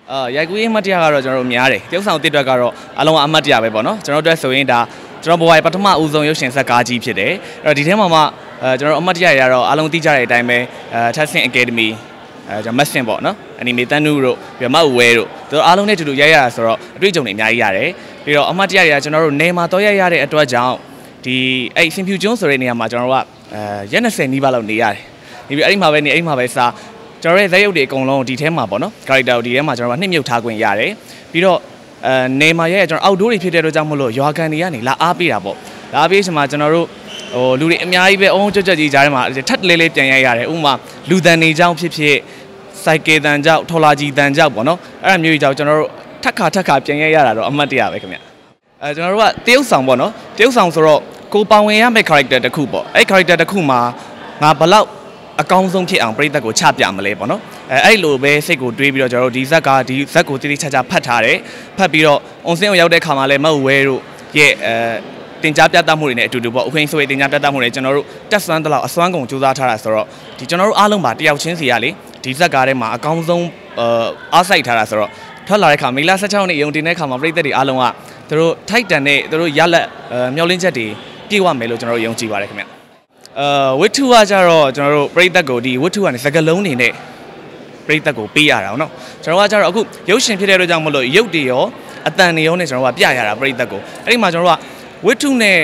ရိုက်ကူးရေးမှတ်တရကတော့ကျွန်တော်တို့များတယ်တရုတ်ဆောင်တစ်တွက်ကတော့အလုံးအမှတ်တရပဲပေါ့နော်ကျွန်တော်တို့ဆိုရင်ဒါကျွန်တော်ဘဝရဲ့ပထမဦးဆုံးရုပ်ရှင်ဇာတ်ကားကြီးဖြစ်တယ်အဲ့တော့ဒီထဲမှာမှကျွန်တော်တို့အမှတ်တရရတော့အလုံးသိကြတဲ့အတိုင်းပဲTesting Academyကျွန်တော်မက်ဆင်ပေါ့နော်အနီမေတန်နုတို့ပြီးတော့မောက်ဝဲတို့သူတို့အားလုံးနဲ့တူတူရိုက်ရတာဆိုတော့အတွေ့အကြုံတွေအများကြီးရတယ်ပြီးတော့အမှတ်တရတွေကကျွန်တော်တို့နေမှာတော့ရိုက်ရတဲ့အတွက်ကြောင့်ဒီအဲ့စင်ဖြူကျွန်းဆိုတဲ့နေရာမှာကျွန်တော်တို့ကရက်20နီးပါးလောက်နေရတယ်ဒီပြီးအဲ့ဒီမှာပဲနေအဲ့ဒီမှာပဲစားကျွန်တော်ရဲ့ဇာတ်ရုပ်တွေအကုန်လုံးဒီထဲမှာပေါ့နော် character ကိုဒီထဲမှာကျွန်တော်ကနှစ်မြုပ်ထားခွင့်ရတယ်ပြီးတော့နေမှာရဲ့ကျွန်တော် outdoor တွေဖြစ်တဲ့အတွက်ကြောင့်မလို့ရွာကန်တွေကနေလာအားပေးတာပေါ့လာအားပေးချင်မှာကျွန်တော်တို့လူတွေအများကြီးပဲအုံးကြွကြွကြီးကြားထဲမှာထပ်လေးလေးပြန်ရိုက်ရတယ်ဥပမာလူတန်နေကြောင်းဖြစ်ဖြစ်စိုက်ကယ်တန်ကြောက်ထော်လာကြီးတန်ကြောက်ပေါ့နော်အဲ့ဒါမျိုးကြီးကြောင့်ကျွန်တော်တို့ထက်ခါပြန်ရိုက်ရတာတော့အမှတ်တရပဲခင်ဗျကျွန်တော်တို့ကတရုတ်ဆောင်ပေါ့နော်တရုတ်ဆောင်ဆိုတော့ကိုပါဝင်ရမယ့် character တစ်ခုပေါ့အဲ့ character တစ်ခုမှာငါဘလောက်အကောင်းဆုံးဖြစ်အောင်ပရိသတ်ကိုချပြမလဲပေါ့နော်အဲ့လိုပဲစိတ်ကိုတွေးပြီးတော့ကျွန်တော်တို့ဒီဇက်ကိုတိတိကျကျဖတ်ထားတယ်ဖတ်ပြီးတော့အွန်စင်းကိုရောက်တဲ့ခါမှာလည်းမဟုတ်ဝဲတို့ရဲ့တင်ကြားပြသမှုတွေနဲ့အတူတူပေါ့ဥခိန်းဆိုရေးတင်ကြားပြသမှုတွေကျွန်တော်တို့တက်ဆွမ်းတလောက်အစွမ်းကုန်စူးစမ်းထားတာဆိုတော့ဒီကျွန်တော်တို့အားလုံးပါတယောက်ချင်းစီရလေဒီဇက်ကားထဲမှာအကောင်းဆုံးအားစိုက်ထားတာဆိုတော့ထွက်လာတဲ့ခါမေလ16နှစ်ရုံတင်တဲ့ခါမှာပရိသတ်တွေအားလုံးကသူတို့ထိုက်တန်တဲ့သူတို့ရလက်မျောလင်းချက်တွေပြည့်ဝမယ်လို့ကျွန်တော်တို့ယုံကြည်ပါတယ်ခင်ဗျဝတ္ထုကကြတော့ကျွန်တော်တို့ပရိသတ်ကိုဒီဝတ္ထုကနေစကလုံးနေနဲ့ပရိသတ်ကိုပေးရတာเนาะကျွန်တော်ကကြတော့အခုရုပ်ရှင်ဖြစ်တဲ့အတွက်ကြောင့်မလို့ရုပ်တွေရောအတန်တွေရောနဲ့ကျွန်တော်ကပြရတာပရိသတ်ကိုအဲ့ဒီမှာကျွန်တော်ကဝတ္ထုနဲ့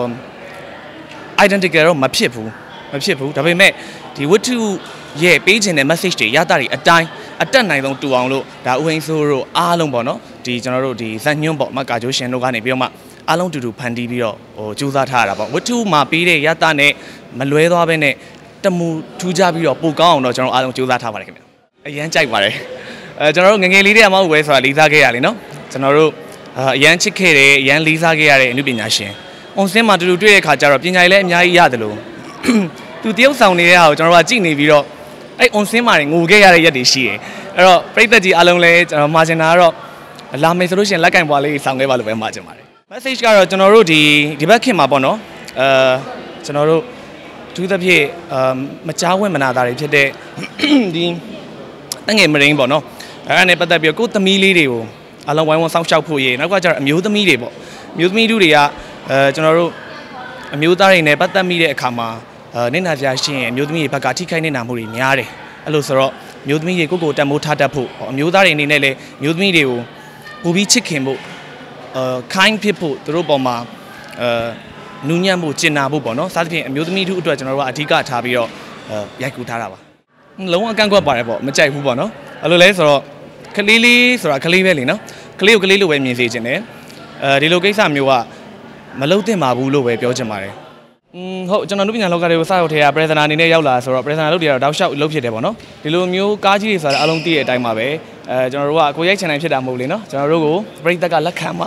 identical တော့မဖြစ်ဘူးဒါပေမဲ့ဒီဝတ္ထုရဲ့ပေးခြင်းတဲ့ message တွေရတာတွေအတိုင်းအတက်နိုင်ဆုံးတူအောင်လို့ဒါဥဟိန်းဆိုးတို့အားလုံးပေါ့နော်ဒီကျွန်တော်တို့ဒီဇက်ညွန့်ပေါ့မကာဂျိုးရှင်တို့ကနေပြီးတော့မှအားလုံးတူတူဖန်တီးပြီးတော့စူးစမ်းထားရတာပေါ့ဝတ္ထုမှာပေးတဲ့ရတာနဲ့မလွဲသွားဘဲနဲ့တမူထူးခြားပြီးတော့ပိုကောင်းအောင်တော့ကျွန်တော်အားလုံးစူးစမ်းထားပါတယ်ခင်ဗျအရန်ကြိုက်ပါတယ်ကျွန်တော်တို့ငငယ်လေးတည်းကမှဝဲဆိုတာလေးစားခဲ့ရလေနော်ကျွန်တော်တို့အရန်ချစ်ခဲ့တယ်အရန်လေးစားခဲ့ရတဲ့အမှုပညာရှင်အွန်စင်းမှာတူတူတွေ့တဲ့ခါကျတော့ပညာရေးလည်းအများကြီးရတယ်လို့သူတရုပ်ဆောင်နေတဲ့ဟာကိုကျွန်တော်ကကြည့်နေပြီးတော့အဲ့အွန်စင်းမှာငိုခဲ့ရတဲ့ရက်တွေရှိတယ်အဲ့တော့ပရိသတ်ကြီးအားလုံးလည်းကျွန်တော်မှာချင်တာကတော့လာမယ်ဆိုလို့ရှိရင်လက်ကင်ပွားလေးဆောင်ခဲ့ပါလို့ပဲမှာချင်ပါတယ် message ကတော့ကျွန်တော်တို့ဒီဘက်ခင်မှာပေါ့နော်ကျွန်တော်တို့အထူးသဖြင့်မကြားဝင်မနာတာတွေဖြစ်တဲ့ဒီတငယ်မရင်းပေါ့နော်အဲ့ဒါနဲ့ပတ်သက်ပြီးကိုသမီးလေးတွေကိုအလုံးဝိုင်းဝန်းစောင့်ရှောက်ဖို့ရေးနောက်ကကျတော့အမျိုးသမီးတွေပေါ့အမျိုးသမီးတွေကကျွန်တော်တို့အမျိုးသားတွေနဲ့ပတ်သက်မိတဲ့အခါမှာနင့်နာကြရှိရင်အမျိုးသမီးတွေဘက်ကထိခိုက်နေတာမှုတွေများတယ်အဲ့လိုဆိုတော့အမျိုးသမီးတွေကိုတတ်မိုးထားတတ်ဖို့အမျိုးသားတွေအနေနဲ့လည်းအမျိုးသမီးတွေကိုပူပြီးချစ်ခင်ဖို့ခိုင်းဖြစ်ဖို့သူတို့ပေါ်မှာနူးညံ့ဖို့ကျင်နာဖို့ပေါ့နော်စသဖြင့်အမျိုးသမီးတို့အတွက်ကျွန်တော်တို့ကအဓိကထားပြီးတော့ရိုက်ကူထားတာပါလုံးဝအကန့်ကွက်ပါတယ်ပေါ့မကြိုက်ဘူးပေါ့နော်အဲ့လိုလဲဆိုတော့ကလေးလေးဆိုတာကလေးပဲလေနော်ကလေးကိုကလေးလိုပဲမြင်စေချင်တယ်ဒီလိုကိစ္စမျိုးကမလုပ်သင့်ပါဘူးလို့ပဲပြောချင်ပါတယ်ဟုတ်ကျွန်တော်တို့ပညာလောကတွေကိုစရောက်ထဲကပရဇနာအနေနဲ့ရောက်လာဆိုတော့ပရဇနာလုပ်တွေကတော့တောက်လျှောက်လုပ်ဖြစ်တယ်ပေါ့နော်ဒီလိုမျိုးကားကြီးတွေဆိုတာအလုံးသိတဲ့အတိုင်းပါပဲကျွန်တော်တို့ကကိုရိုက်ချန်နိုင်ဖြစ်တာမဟုတ်လေနော်ကျွန်တော်တို့ကိုပရိသတ်ကလက်ခံမှ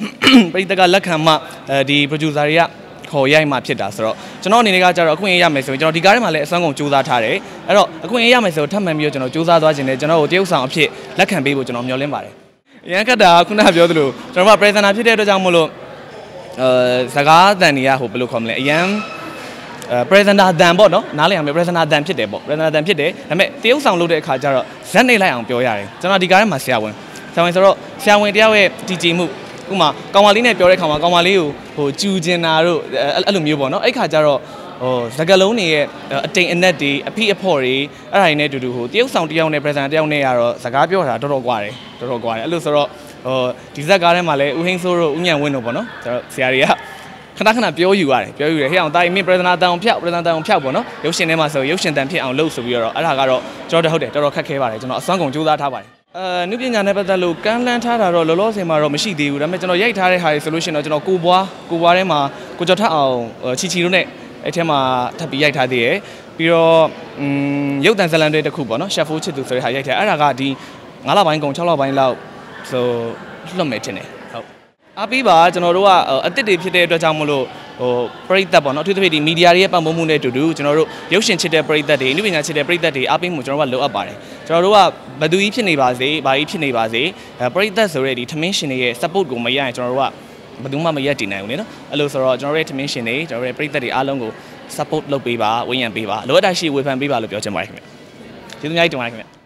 ဒီ producer တွေကခေါ်ရိုက်မှဖြစ်တာဆိုတော့ကျွန်တော်အနေနဲ့ကကြတော့အခွင့်အရေးရမယ်ဆိုရင်ကျွန်တော်ဒီကားထဲမှာလည်းအစွမ်းကုန်စူးစမ်းထားတယ်အဲ့တော့အခွင့်အရေးရမယ်ဆိုတော့ထပ်မှန်ပြီးတော့ကျွန်တော်စူးစမ်းသွားခြင်းနဲ့ကျွန်တော်ကိုတရုပ်ဆောင်အဖြစ်လက်ခံပေးဖို့ကျွန်တော်မျှော်လင့်ပါတယ်အရန်ကတာခုနကပြောသလိုကျွန်တော်က presenter ဖြစ်တဲ့အတွက်ကြောင့်မို့လို့စကားအတန်တွေကဘယ်လိုခေါ်မလဲအရန် presenter အတန်ပေါ့နော်နားလည်အောင်ပြော presenter အတန်ဖြစ်တယ်ပေါ့ presenter အတန်ဖြစ်တယ်ဒါပေမဲ့တရုပ်ဆောင်လုပ်တဲ့အခါကျတော့ဇက်နေလိုက်အောင်ပြောရတယ်ကျွန်တော်ဒီကားထဲမှာဆရာဝန်ဆိုတော့ဆရာဝန်တယောက်ရဲ့တည်ကြည်မှုဥမာကောင်မလေးနဲ့ပြောတဲ့ခါမှာကောင်မလေးကိုကျူကျင်တာတို့အဲ့လိုမျိုးပေါ့နော်အဲ့ခါကျတော့စကလုံးတွေရဲ့အတိမ်အနက်တွေအဖိအဖော်တွေအဲ့ဒါတွေနဲ့တူတူတရုပ်ဆောင်တယောက်နဲ့ presenter တယောက်နဲ့ကတော့စကားပြောတာတော်တော်ကွာတယ်အဲ့လိုဆိုတော့ဒီဇက်ကားထဲမှာလည်းဦးဟိန်းစိုးတို့ဦးညံဝင်းတို့ပေါ့နော်ကျွန်တော်ဆရာတွေကခဏပြောယူရတယ်ဟဲ့အောင်တာမင်း presenter တန်အောင်ဖျောက်ပေါ့နော်ရုပ်ရှင်ထဲမှာဆိုရုပ်ရှင်တန်ဖြစ်အောင်လုပ်ဆိုပြီးတော့အဲ့ဒါကတော့ကျွန်တော်ဟုတ်တယ်တော်တော်ခက်ခဲပါတယ်ကျွန်တော်အစွမ်းကုန်ကြိုးစားထားပါတယ်နုပညာနဲ့ပတ်သက်လို့ကမ်းလှမ်းထားတာတော့လောလောဆယ်မှာတော့မရှိသေးဘူးဒါပေမဲ့ကျွန်တော်ရိုက်ထားတဲ့ဟာတွေဆိုလို့ရှိရင်တော့ကျွန်တော်ကိုပွားထဲမှာကိုကျော်ထက်အောင်ချီတို့နဲ့အဲ့ထဲမှာထပ်ပြီးရိုက်ထားသေးတယ်ပြီးတော့ရုပ်တံဇလန်တွေတစ်ခုပေါ့နော်ရှက်ဖိုးချစ်သူဆိုတဲ့ဟာရိုက်ထားအဲ့ဒါကဒီ9လပိုင်းကုန်6လပိုင်းလောက်ဆိုလွတ်မယ်ထင်တယ်ဟုတ်အားပေးပါကျွန်တော်တို့ကအစ်စ်တွေဖြစ်တဲ့အတွက်ကြောင့်မလို့ပရိသတ်ပေါ့နော်အထူးသဖြင့်ဒီမီဒီယာတွေရဲ့ပတ်မမှုနဲ့အတူတူကျွန်တော်တို့ရုပ်ရှင်ချစ်တဲ့ပရိသတ်တွေအနုပညာချစ်တဲ့ပရိသတ်တွေအားပေးမှုကျွန်တော်တို့ကလိုအပ်ပါတယ်ကျွန်တော်တို့ကဘသူကြီးဖြစ်နေပါစေဘာကြီးဖြစ်နေပါစေပရိသတ်ဆိုတဲ့ဒီထမင်းရှင်တွေရဲ့ support ကိုမရရင်ကျွန်တော်တို့ကဘယ်သူမှမရက်တည်နိုင်ဘူးလေနော်အဲ့လိုဆိုတော့ကျွန်တော်တို့ရဲ့ထမင်းရှင်တွေကျွန်တော်တို့ရဲ့ပရိသတ်တွေအားလုံးကို support လုပ်ပေးပါဝန်းရံပေးပါလိုအပ်တာရှိဝေဖန်ပေးပါလို့ပြောချင်ပါတယ်ခင်ဗျကျေးဇူးများကြီးတင်ပါတယ်ခင်ဗျ